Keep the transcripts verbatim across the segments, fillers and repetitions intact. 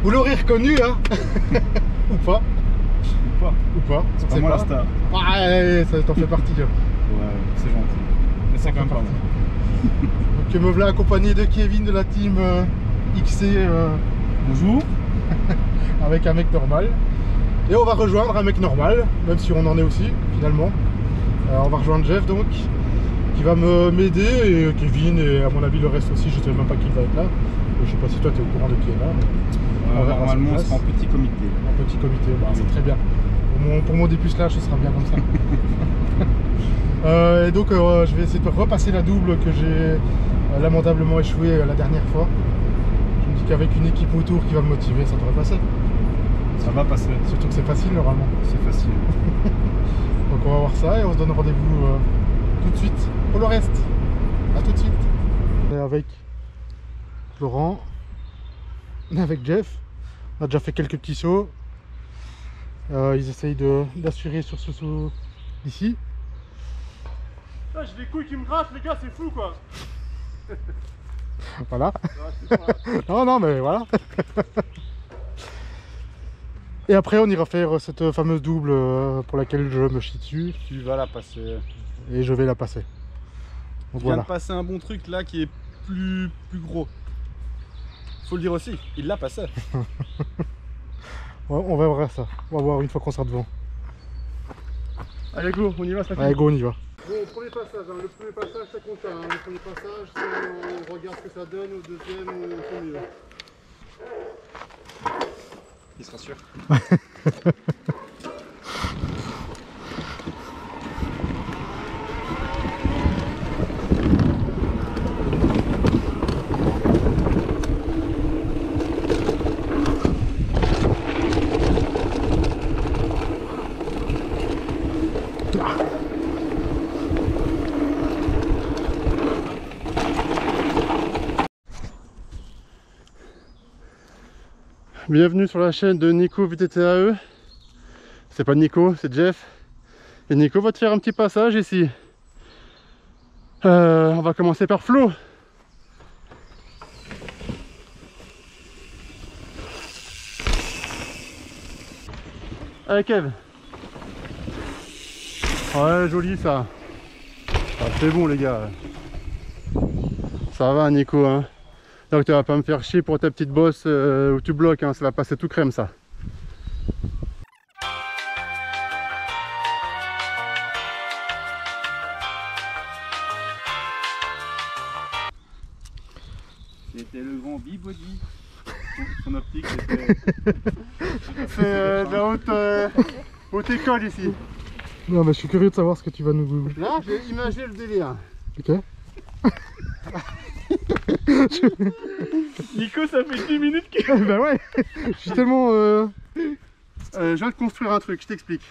Vous l'aurez reconnu, hein. Ou pas. Ou pas. Ou pas. C'est pas moi la star. Ouais, ça t'en fait partie. Hein. Ouais, c'est gentil. Mais c'est quand même pas moi. Donc me voilà accompagné de Kevin de la team euh, X C. Euh, Bonjour. avec un mec normal. Et on va rejoindre un mec normal, même si on en est aussi, finalement. Euh, on va rejoindre Jeff, donc, qui va m'aider, et Kevin, et à mon avis le reste aussi, je sais même pas qui va être là. Je sais pas si toi tu es au courant de qui est là. Mais Euh, normalement, on sera en petit comité. En petit comité, bah, c'est très bien. Pour mon, pour mon dépucelage, ce sera bien comme ça. euh, et donc, euh, je vais essayer de repasser la double que j'ai euh, lamentablement échoué euh, la dernière fois. Je me dis qu'avec une équipe autour qui va me motiver, ça devrait passer. Ça va passer. Surtout que c'est facile normalement. C'est facile. Donc on va voir ça et on se donne rendez-vous euh, tout de suite pour le reste. A tout de suite. On est avec Laurent, on est avec Jeff. On a déjà fait quelques petits sauts. Euh, ils essayent d'assurer sur ce saut d'ici. Ah, j'ai des couilles qui me grattent, les gars, c'est fou quoi. Voilà. Non, non, mais voilà. Et après, on ira faire cette fameuse double pour laquelle je me chie dessus. Tu vas la passer. Et je vais la passer. On vient de passer un bon truc là qui est plus, plus gros. Faut le dire aussi, il l'a passé. Ouais, on va voir ça. On va voir une fois qu'on sera devant. Allez go, on y va, ça fait. Allez go, on y va. Bon, premier passage, hein. Le premier passage ça compte. Hein. Le premier passage, si on regarde ce que ça donne, au deuxième, on fait mieux. Il sera sûr. Bienvenue sur la chaîne de Nico V T T A E. C'est pas Nico, c'est Jeff. Et Nico va te faire un petit passage ici. Euh, on va commencer par Flo. Allez Kev. Ouais, joli ça. Ah, c'est bon les gars. Ça va Nico, hein. Donc tu vas pas me faire chier pour ta petite bosse euh, où tu bloques, hein. Ça va passer tout crème ça. C'était le grand B-body. Son optique c'était... C'est euh, de la haute, euh, haute école ici. Non mais je suis curieux de savoir ce que tu vas nous... Là j'ai imagé le délire. Ok. Nico, ça fait dix minutes qu'il... Bah ouais. Je suis tellement... Euh... Euh, je viens de construire un truc, je t'explique.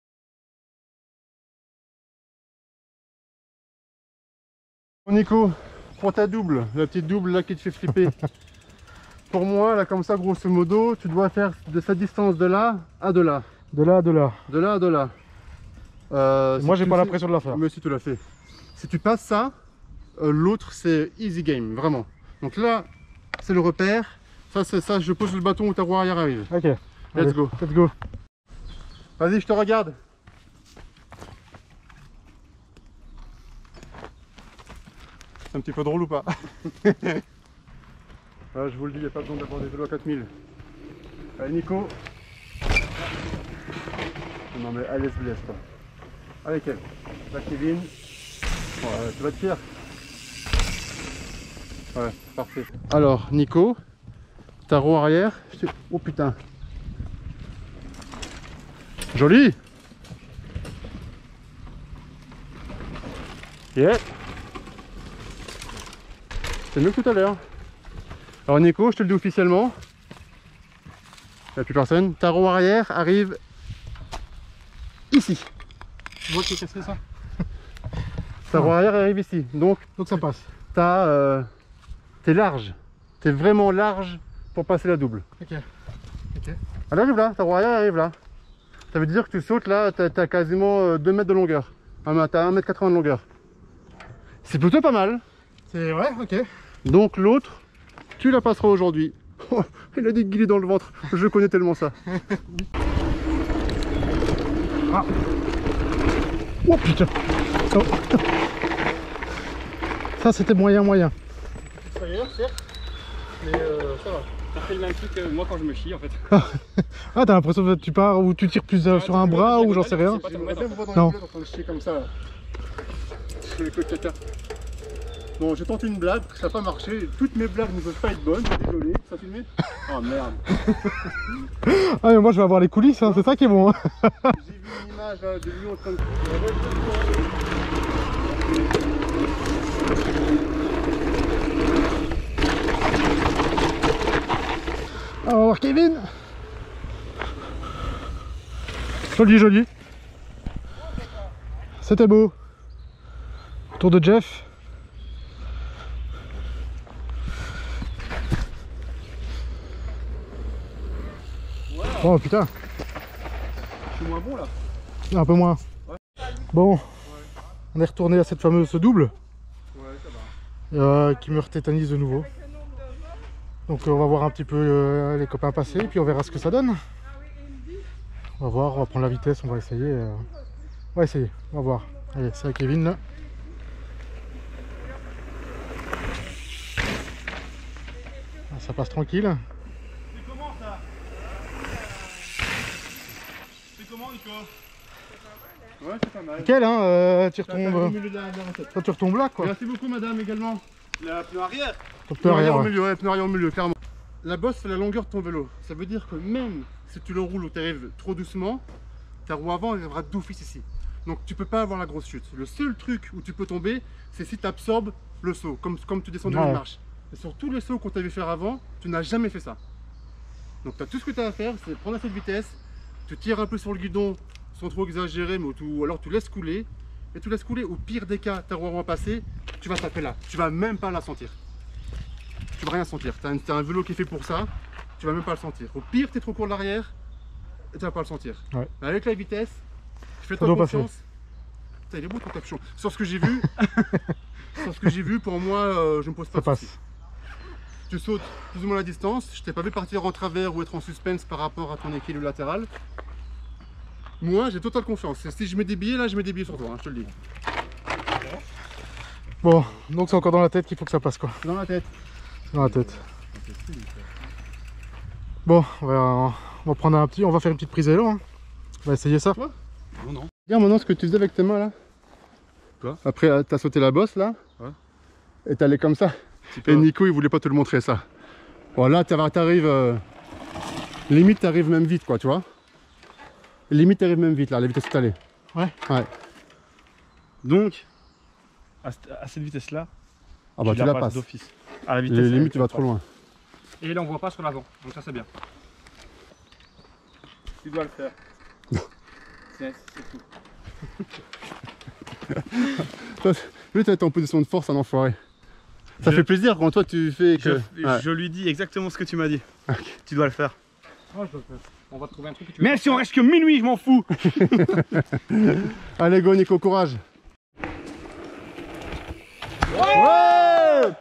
Bon Nico, pour ta double, la petite double là qui te fait flipper. Pour moi, là comme ça, grosso modo, tu dois faire de cette distance de là à de là. De là à de là. De là à de là. Euh, Moi, si j'ai tu pas la fais- pression de la faire. Mais si tu l'as fait. Si tu passes ça, euh, l'autre c'est easy game, vraiment. Donc là, c'est le repère. Ça, c'est ça, je pose le bâton où ta roue arrière arrive. Ok. Let's Allez, go. Let's go. Vas-y, je te regarde. C'est un petit peu drôle ou pas? Ah, je vous le dis, il n'y a pas besoin d'avoir des vélos à quatre mille. Allez Nico. Non mais allez, se blesse pas. Allez Kev. Là Kevin. Ouais, tu vas être fier. Ouais, parfait. Alors Nico, ta roue arrière. je te- Oh putain. Joli. Yeah. C'est mieux que tout à l'heure. Alors Nico, je te le dis officiellement. Il n'y a plus personne. Ta roue arrière arrive ici. Moi qui ai cassé ça. Ta roue arrière arrive ici. Donc, Donc ça passe. t'as, euh, t'es large. T'es vraiment large pour passer la double. Ok. Ok. Elle arrive là, ta roue arrière arrive là. Ça veut dire que tu sautes là, t'as as quasiment euh, deux mètres de longueur. Ah, t'as un mètre quatre-vingts de longueur. C'est plutôt pas mal. C'est... Ouais, ok. Donc l'autre, tu la passeras aujourd'hui. Oh, il a des guillis dans le ventre, je connais tellement ça. Ah. Oh putain. Oh. Ça c'était moyen moyen. Ça y est, certes, mais euh, ça va. Ça fait le même truc que moi quand je me chie en fait. Ah, t'as l'impression que tu pars ou tu tires plus euh, Ah, sur un bras ou j'en sais rien. J'aimerais bien vous voir dans Non. les blagues en train de chier comme ça. Là. Je les caca. Bon, j'ai tenté une blague, ça n'a pas marché. Toutes mes blagues ne peuvent pas être bonnes, désolé. Ça filmé? Oh merde. Ah, mais moi je vais avoir les coulisses, hein, c'est ça qui est bon. Hein. J'ai vu une image là, de lui en train de. On va voir Kevin. Joli, joli. C'était beau. Tour de Jeff. Oh putain. Je suis moins bon là. Un peu moins. Ouais. Bon. Ouais. On est retourné à cette fameuse double. Ouais, ça va. Euh, qui me tétanise de nouveau. Donc euh, on va voir un petit peu euh, les copains passer et puis on verra ce que ça donne. On va voir, on va prendre la vitesse, on va essayer. Euh... On va essayer, on va voir. Allez, c'est à Kevin là. Ah, ça passe tranquille. C'est comment ça? C'est comment Nico? Ouais, c'est pas mal. Nickel hein, euh, tu Ça fait au retombes. milieu de la- de la recette. Toi tu retombes là quoi. Merci beaucoup madame également. La pneu arrière. Ton Pneu pneu arrière arrière, au ouais. milieu, ouais, pneu arrière au milieu, clairement. La bosse c'est la longueur de ton vélo. Ça veut dire que même si tu le roules ou tu arrives trop doucement, ta roue avant elle arrivera d'office ici. Donc tu peux pas avoir la grosse chute. Le seul truc où tu peux tomber, c'est si tu absorbes le saut, comme, comme tu descends de Ouais. une marche. Et sur tous les sauts qu'on t'a vu faire avant, tu n'as jamais fait ça. Donc tu as tout ce que tu as à faire, c'est prendre à cette vitesse, tu tires un peu sur le guidon sans trop exagérer, mais tu, ou alors tu laisses couler, et tu laisses couler. Au pire des cas, ta roue avant passée, tu vas taper là. Tu vas même pas la sentir. Tu vas rien sentir. Tu as, un, un vélo qui est fait pour ça, tu vas même pas le sentir. Au pire, tu es trop court de l'arrière, et tu vas pas le sentir. Ouais. Mais avec la vitesse, fais-toi doit confiance. Putain, il est beau ton capuchon. Sur ce que j'ai vu, sur ce que j'ai vu, pour moi, euh, je me pose pas Ça de passe. soucis. Tu sautes plus ou moins la distance. Je t'ai pas vu partir en travers ou être en suspense par rapport à ton équilibre latéral. Moi, j'ai totale confiance. Et si je mets des billets, là, je mets des billets sur toi, hein, je te le dis. Bon, donc c'est encore dans la tête qu'il faut que ça passe quoi. Dans la tête. Dans la tête. Bon, on va, on va prendre un petit, on va faire une petite prise vélo. Hein. On va essayer ça. Ouais. Non, non. Regarde maintenant ce que tu faisais avec tes mains là. Quoi? Après, t'as sauté la bosse là. Ouais. Et t'es allé comme ça. Et Nico, il voulait pas te le montrer ça. Bon, là, t'arrives. Euh... Limite, t'arrives même vite quoi, tu vois. Limite, t'arrives même vite là, la vitesse où t'allais. Ouais. Ouais. Donc, à, cette- à cette vitesse là, Ah bah, tu tu la passes passes. d'office. À la vitesse. Les elle, limites, tu vas la trop loin. Et là on voit pas sur l'avant, donc ça c'est bien. Tu dois le faire. C'est c'est tout. Toi, lui, t'as été en position de force, un enfoiré. Ça Je- fait plaisir quand toi tu fais Je, que. Ouais. je lui dis exactement ce que tu m'as dit. Tu dois le faire. Ouais, je dois le faire. On va trouver un truc que tu veux. Même si on reste que minuit, je m'en fous. Allez, go Nico, courage. Ouais,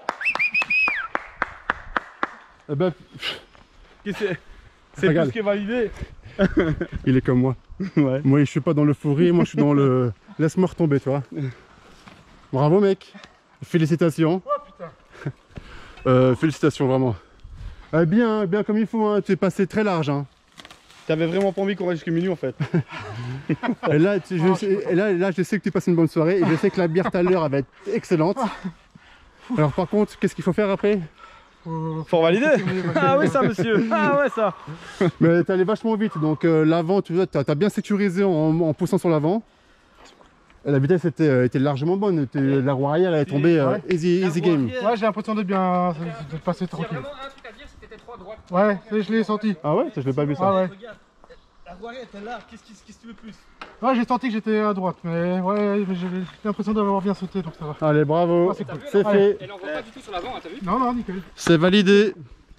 Eh ben, Qu'est-ce que c'est C'est Regarde. plus que validé. il est comme moi. Ouais. Moi, je suis pas dans l'euphorie, moi, je suis dans le. Laisse-moi retomber, tu vois. Bravo, mec. Félicitations. Oh putain. Euh, félicitations, vraiment. Eh bien, bien comme il faut, hein. Tu es passé très large. Hein. T'avais vraiment pas envie qu'on reste jusqu'à minuit en fait. Et là, tu- je, sais, et là, là, je sais que tu passes une bonne soirée et je sais que la bière tout à l'heure, elle va être excellente. Alors, par contre, qu'est-ce qu'il faut faire après? Euh, Faut valider. Ah oui ça monsieur. Ah ouais ça. Mais t'es allé vachement vite, donc euh, l'avant, tu vois, t'as as bien sécurisé en, en poussant sur l'avant. Et la vitesse était, euh, était largement bonne. Était- la roue arrière elle est tombée euh, Ouais. easy, easy game. Ouais, j'ai l'impression de bien de passer tranquille. un truc à dire, c'est que t'étais trop à droite. Ouais, je l'ai senti. Ah ouais, ça, je l'ai pas vu ça. Ah ouais. Regarde, la roue arrière était là. Qu'est-ce que tu veux plus? Ouais, j'ai senti que j'étais à droite, mais ouais, mais j'ai l'impression d'avoir bien sauté, donc ça va. Allez, bravo, Ah, c'est cool. c'est Allez. fait. Elle en voit pas du tout sur l'avant, hein, t'as vu? Non, non, nickel. C'est validé.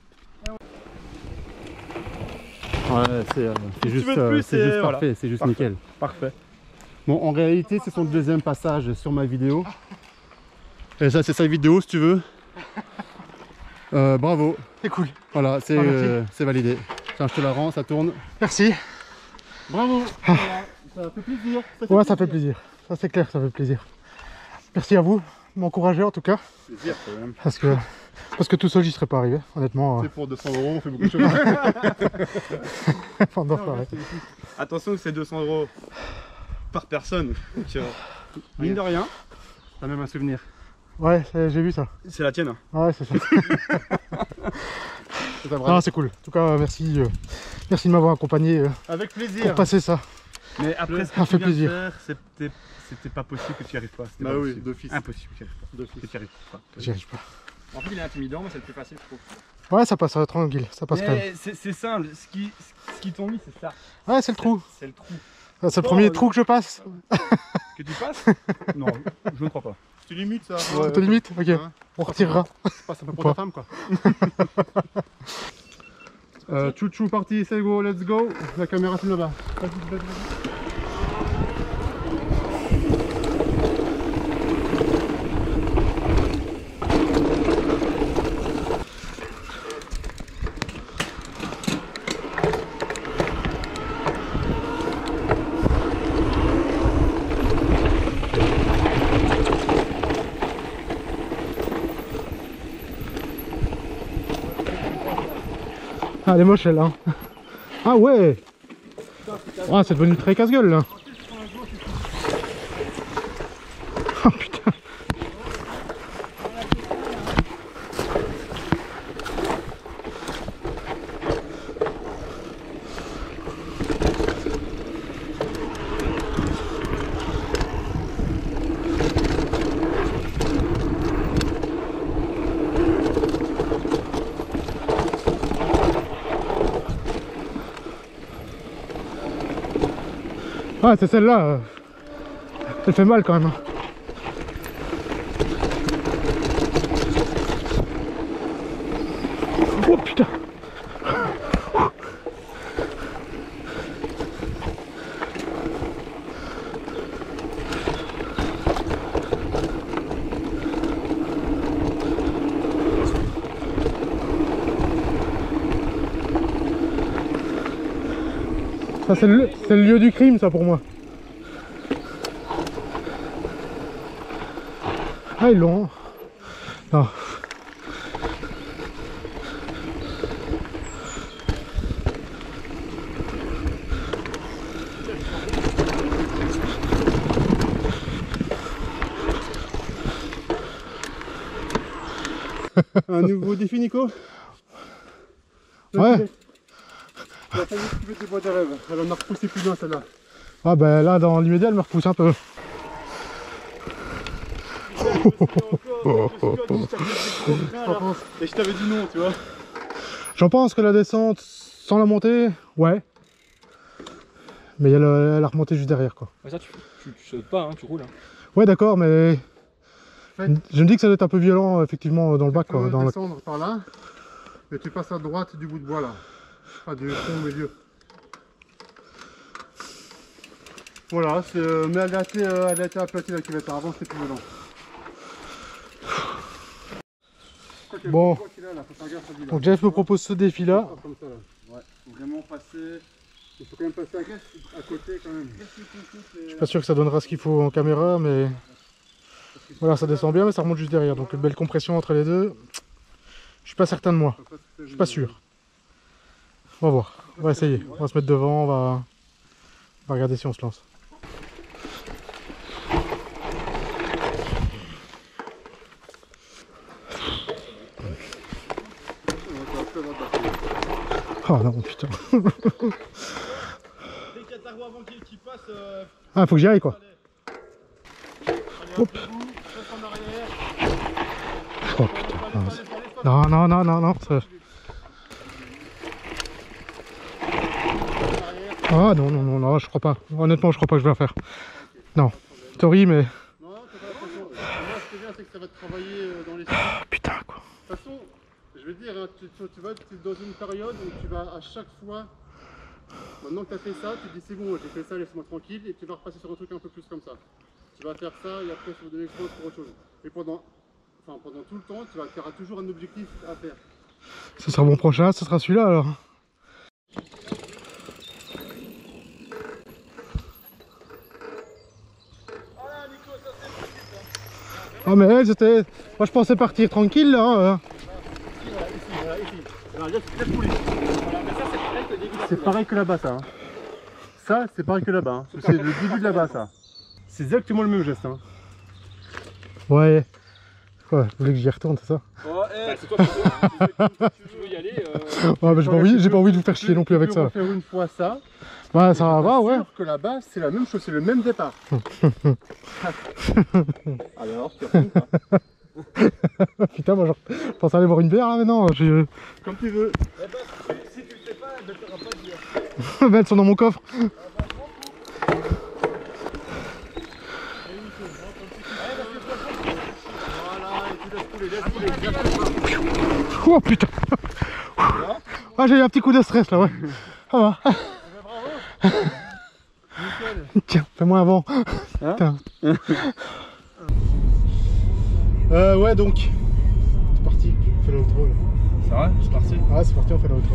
Ouais, c'est euh, c'est juste, veux de euh, plus, c'est et juste voilà. parfait, c'est juste Parfait. nickel. Parfait. Bon, en réalité, c'est son deuxième passage sur ma vidéo. Et ça, c'est sa vidéo, si tu veux. Euh, bravo. C'est cool. Voilà, c'est Ah, euh, c'est validé. Tiens, je te la rends, ça tourne. Merci. Bravo. Voilà, ça fait plaisir. Ça fait Ouais, plaisir. ça fait plaisir. Ça c'est clair, ça fait plaisir. Merci à vous de m'encourager en tout cas. Plaisir quand même. Parce que, parce que tout seul, j'y serais pas arrivé, honnêtement. C'est pour deux cents euros, on fait beaucoup de choses. Enfin, d'en parler. Attention que c'est deux cents euros par personne. Donc, euh, mine de rien, T'as même un souvenir. Ouais, c'est- j'ai vu ça. c'est la tienne. Ouais, c'est ça. C'est un vrai. Non, c'est cool. En tout cas, merci, euh, merci de m'avoir accompagné euh, Avec pour plaisir. passer ça. Mais après ce que Ça tu fait viens de plaisir. faire, c'était c'était pas possible que tu y arrives pas. C'était Bah pas oui, possible. d'office. Impossible que tu y arrives pas. D'office. Que tu y arrives pas. J'y arrive pas. En fait, il est intimidant, mais c'est le plus facile, je trouve. Ouais, ça passe, euh, tranquille, ça passe quand même. Mais c'est c'est simple, ce qui ce qu'ils t'ont mis, c'est ça. Ouais, c'est le trou. C'est le trou. C'est le Bon, premier euh, trou que je passe. Que tu passes Non, je ne crois pas. Tu limites ça. On te limite. Ok, Hein, on retirera. passe un peu pour Pas. ta femme quoi. euh, Chouchou parti, c'est go, let's go. La caméra filme là-bas. Vas-y, vas-y, vas-y. Ah, elle est moche celle-là. Ah ouais. Ah, c'est devenu très casse-gueule là. Oh putain. Ah, c'est celle-là. euh, Elle fait mal quand même. hein. Oh putain. Ça c'est le, c'est le lieu du crime ça pour moi. Ah ils l'ont. hein. Non. Un nouveau défi Nico. Ouais. La famille qui veut des bois de rêve. Elle en a repoussé plus loin celle-là. Ah bah là dans l'immédiat elle me repousse un peu. Et je t'avais dit non, tu vois. J'en pense que la descente sans la montée, ouais. Mais il y a le- la remontée juste derrière quoi. Mais ça, tu, tu, tu sautes pas, hein, tu roules. Hein. Ouais d'accord mais Ouais. je me dis que ça doit être un peu violent effectivement dans le bac Tu quoi. peux Dans le... descendre par là, mais tu passes à droite du bout de bois là. Enfin du fond au milieu. Voilà, c'est, euh, mais elle a été, euh, elle a été aplatie la cuvette. Avant c'était plus violent. Quoi qu'il y a Bon. le bois qu'il a, là, faut faire gaffe à lui, là. Donc Jeff me propose ce défi là. Comme ça, là. Ouais, faut vraiment passer. Il faut quand même passer à, à côté quand même. Je suis pas sûr que ça donnera ce qu'il faut en caméra mais voilà ça descend bien mais ça remonte juste derrière donc une belle compression entre les deux. Je suis pas certain de moi. Je suis pas sûr. On va voir. On va essayer. On va se mettre devant. On va, on va regarder si on se lance. Oh non putain. Dès qu'il y a ta roue avant qu'il qu'il passe, euh, Ah faut que j'y aille quoi. Hop. Oh putain. Non non non non non. ça- Ah non non non non je crois pas. Honnêtement je crois pas que je vais la faire. Non. Sorry mais. Non, t'as pas l'impression. Moi, ce qui est bien, c'est que ça va te travailler euh, dans les. De Ah, putain quoi. toute façon, je veux dire, hein, tu, tu, tu vas être dans une période où tu vas à chaque fois. Maintenant que tu as fait ça, tu te dis c'est bon, j'ai fait ça, laisse-moi tranquille, et tu vas repasser sur un truc un peu plus comme ça. Tu vas faire ça, et après, ça va donner l'expérience pour autre chose. Et pendant. enfin pendant tout le temps, tu auras toujours un objectif à faire. Ce sera mon prochain, ce sera celui-là alors. Ah mais ouais, c'était... Moi je pensais partir tranquille là. Hein. C'est pareil que là-bas ça. Hein. Ça c'est pareil que là-bas. Hein. C'est le début de là-bas ça. C'est exactement le même geste. Hein. Ouais. Ouais, vous voulez que j'y retourne, c'est ça? Oh, hey, c'est toi qui veux, tu veux y aller. Euh... Ouais, mais j'ai pas, envie, pas envie de vous faire chier non plus avec ça. Faire une fois ça. Ouais, ça va, ouais. Que là-bas, c'est la même chose, c'est le même départ. Alors, tu retournes pas. Putain, moi je pense aller voir une bière là maintenant. Je... Comme tu veux. Eh ben, si tu le fais pas, ben, t'auras pas de bière. Ben, elles sont dans mon coffre. Oh putain. Ah, j'ai eu un petit coup de stress là, ouais. Ça va. Tiens, fais-moi avant. Hein euh, ouais, donc. C'est parti, on fait l'outro là. C'est vrai, c'est parti. Ah, c'est parti, on fait l'outro.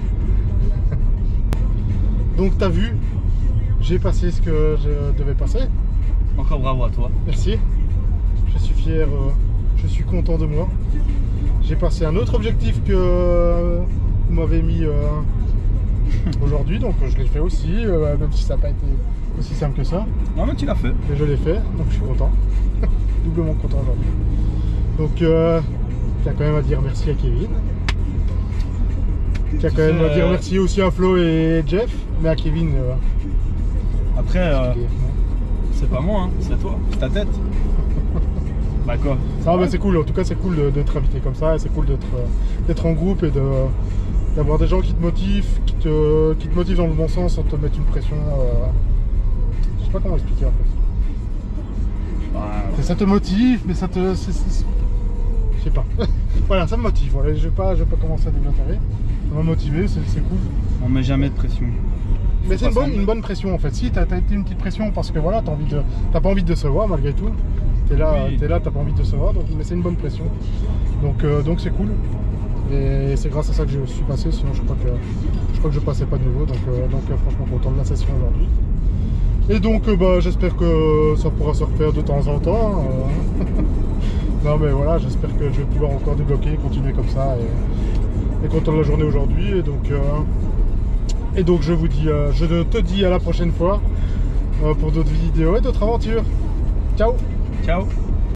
Donc, t'as vu, j'ai passé ce que je devais passer. Encore bravo à toi. Merci. Je suis fier, euh, je suis content de moi. J'ai passé un autre objectif que euh, vous m'avez mis euh, aujourd'hui, donc je l'ai fait aussi, euh, même si ça n'a pas été aussi simple que ça. Non mais tu l'as fait. Mais je l'ai fait, donc je suis content. Doublement content aujourd'hui. Donc euh, il y a quand même à dire merci à Kevin. Il y a quand même à dire merci aussi à Flo et Jeff, mais à Kevin. Euh, Après, euh, c'est pas moi, hein, c'est toi, c'est ta tête. Bah quoi? Ah bah c'est cool, en tout cas c'est cool d'être invité comme ça, c'est cool d'être d'être en groupe et d'avoir des gens qui te motivent, qui te, qui te motivent dans le bon sens sans te mettre une pression. Euh... Je sais pas comment expliquer en fait. Bah, ça te motive, mais ça te... Je sais pas. Voilà, ça me motive, voilà. je vais pas, je vais pas commencer à déblatérer. Ça m'a motivé, c'est cool. On met jamais de pression. Mais c'est une bonne, une bonne pression en fait. Si, t'as été une petite pression parce que voilà, t'as envie de, t'as pas envie de décevoir malgré tout. T'es là, oui. T'es là, t'as pas envie de décevoir, donc, mais c'est une bonne pression. Donc euh, donc c'est cool. Et c'est grâce à ça que je suis passé. Sinon je crois que je crois que je passais pas de nouveau. Donc euh, donc euh, franchement content de la session aujourd'hui. Et donc euh, bah j'espère que ça pourra se refaire de temps en temps. Euh... non mais voilà, j'espère que je vais pouvoir encore débloquer, continuer comme ça et, et content de la journée aujourd'hui. Et donc euh... Et donc je vous dis, euh, je te dis à la prochaine fois euh, pour d'autres vidéos et d'autres aventures. Ciao. Ciao.